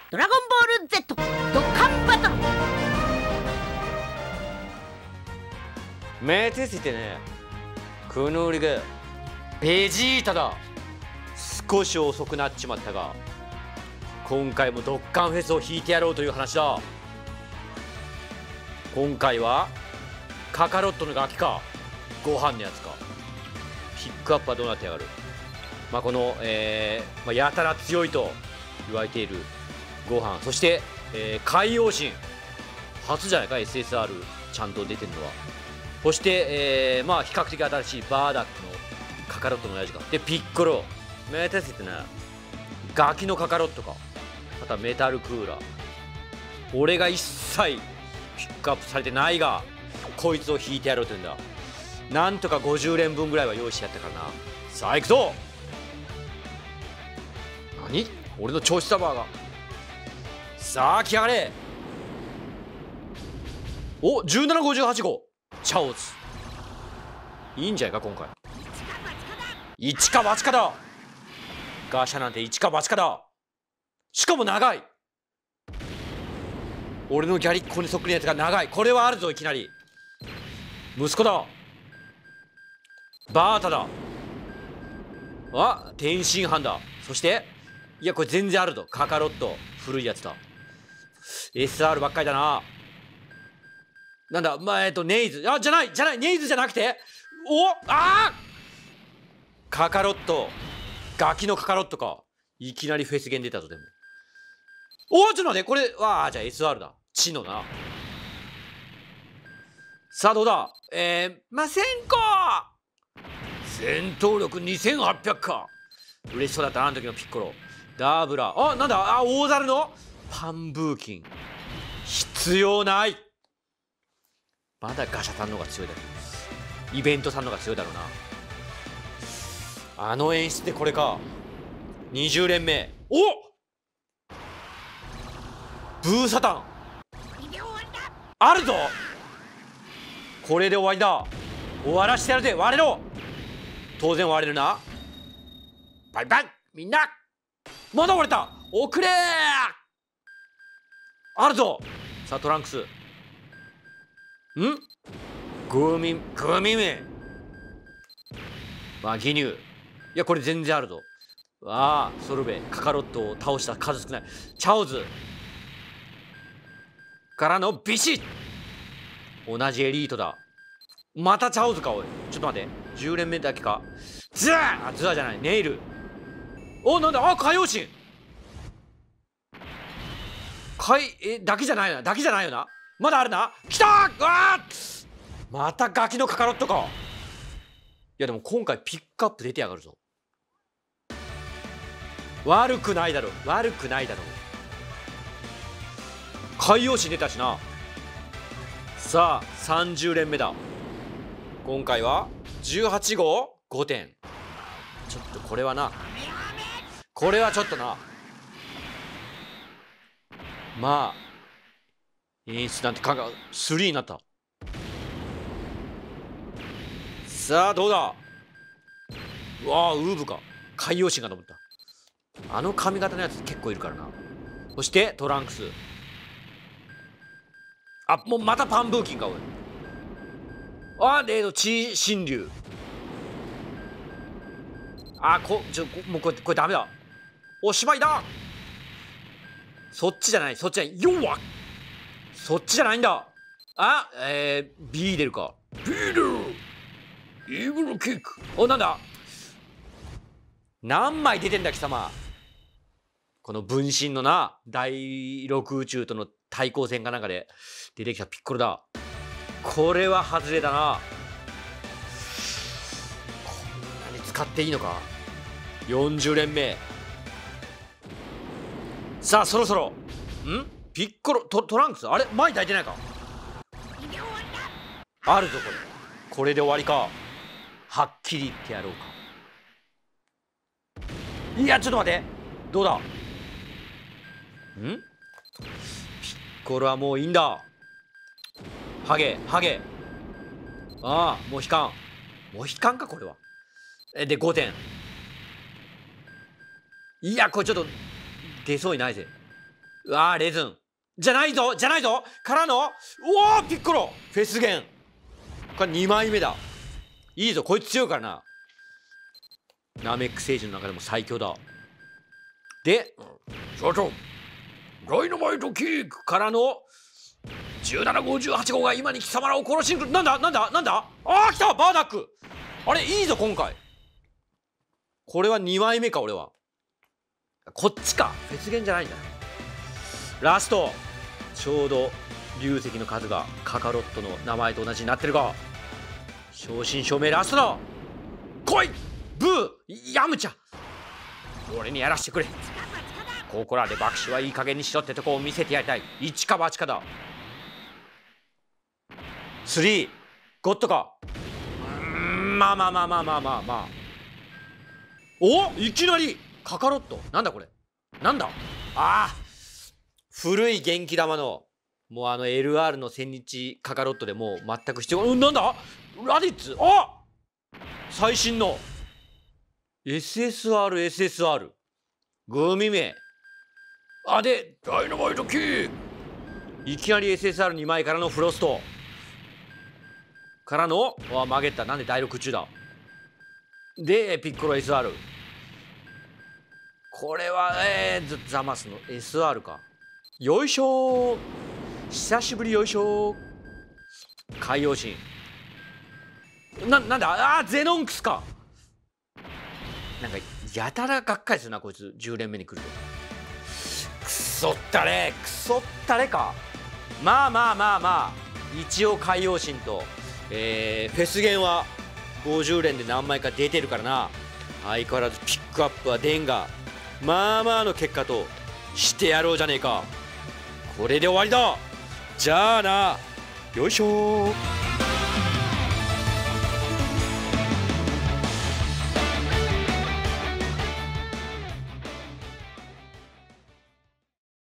ドラゴンボール Z ドッカンバトル。 目ついてね、この俺がベジータだ。少し遅くなっちまったが、今回もドッカンフェスを引いてやろうという話だ。今回はカカロットのガキかご飯のやつか、ピックアップはどうなってやがる。この、やたら強いと言われているご飯、そして、海洋神初じゃないか SSR ちゃんと出てるのは。そして、比較的新しいバーダックのカカロットの親父かで、ピッコロメタスってね、ガキのカカロットか、またメタルクーラー。俺が一切ピックアップされてないが、こいつを引いてやろうというんだ。なんとか50連分ぐらいは用意してやったからな。さあ行くぞ。何、俺の調子サバーが。さあ来やがれ。お、1758号チャオズいいんじゃないか今回。一か八かだ。ガシャなんて一か八かだ。しかも長い。俺のギャリッコにそっくりなやつが長い。これはあるぞ。いきなり息子だ。バータだ。あ、天津飯だ。そしていや、これ全然あるぞ。カカロット古いやつだ。 SR ばっかりだな。なんだ、ネイズ。あ、じゃないネイズじゃなくて、カカロット、ガキのカカロットか。いきなりフェスゲン出たぞ。でもちょっと待って、これじゃあ SR だ。チノな。さあどうだ。1000個戦闘力2800か。嬉しそうだったな、あの時のピッコロ。ダーブラ、なんだ、大猿のパンブーキン。必要ない。まだガシャさんの方が強いだろう。イベントさんの方が強いだろうな。あの演出でこれか。20連目。ブーサタンあるぞ。これで終わりだ。終わらしてやるぜ。割れろ。当然割れるな。バイバイみんな。まだ割れた。遅れー。あるぞ。さあトランクス。グミメギニュー。いや、これ全然あるぞ。ソルベカカロットを倒した数少ない。チャオズからのビシッ。同じエリートだ。またチャオズか。おいちょっと待って、10連目だけか。ズアじゃない、ネイル。なんだ、海洋神だけじゃないよな。まだあるな。きたー。またガキのカカロットか。いやでも今回ピックアップ出てやがるぞ。悪くないだろう。海洋神出たしな。さあ30連目だ。今回は18号5点。ちょっとこれはちょっとな。演出なんて3になった。さあどうだ。ウーブか。海洋神が登った。あの髪型のやつ結構いるからな。そしてトランクス。もうまたパンブーキンか。おい地神竜。もうこれダメだ。おしまいだ。そっちじゃない。弱っ。そっちじゃないんだ。ビーデルか。ビーデルイーグルキック。なんだ、何枚出てんだ貴様。この分身のな、第6宇宙との対抗戦かなんかで出てきたピッコロだ。これは外れだな。こんなに使っていいのか。40連目。さあそろそろピッコロトランクス、あれ前に抱いてないか。あるぞこれで終わりか。はっきり言ってやろうか。いやちょっと待って、どうだ。ピッコロはもういいんだ。ハゲモヒカンかこれは。で5点。いやこれちょっと出そうにないぜ。 うわーレズンじゃないぞからのうわーピッコロフェスゲンこれ2枚目だ。いいぞこいつ強いからな。ナメック星人の中でも最強だ。で社長ダイナマイトキックからの17号18号が今に貴様らを殺しに来る。なんだああ来たバーダック。あれいいぞ今回。これは2枚目か。俺はこっちか。フェスゲンじゃないんだ。ラストちょうど流石の数がカカロットの名前と同じになってるが、正真正銘ラストだ。来いブーヤムチャ俺にやらしてくれ。ここらで爆死はいい加減にしろってとこを見せてやりたい。一か八かだ。3ゴッドか。まあおいきなりカカロットなんだこれ。なんだあ古い元気玉のもうLR の千日カカロットでもう全く必要。なんだラディッツ。あ最新の SSR グミ名でダイナマイトキーいきなり SSR2 枚からのフロストからの曲げた。なんで第6中だ。でピッコロ SR これはザマスの SR か。よいしょ久しぶりよいしょ海洋神なんだゼノンクスか。なんかやたらがっかりするなこいつ10連目に来ると。クソったれか。まあ一応海洋神と、フェスゲンは50連で何枚か出てるからな。相変わらずピックアップはデンガまあの結果としてやろうじゃねえか。これで終わりだ。じゃあなよいしょ